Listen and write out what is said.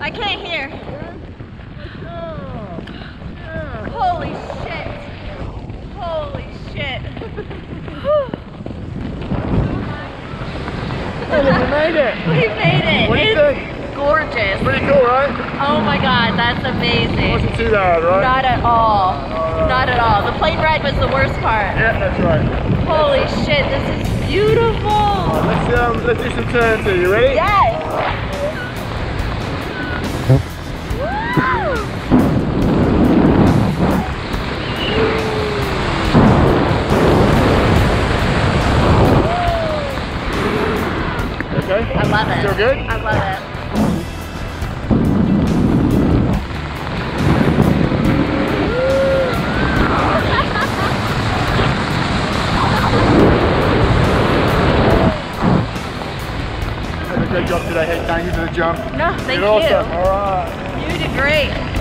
I can't hear. Holy shit. Holy shit. Hey, look, we made it. We made it. What do you think? Gorgeous. Pretty cool, right? Oh my god, that's amazing. Wasn't too bad, right? Not at all. Not at all. The plane ride was the worst part. Yeah, that's right. Holy shit, this is beautiful. Let's do some turns here. You ready? Yes. Okay. I love it. Feel good? I love it. Great job today. Hey, thank you for the jump. No, thank you. Awesome. All right. You did great.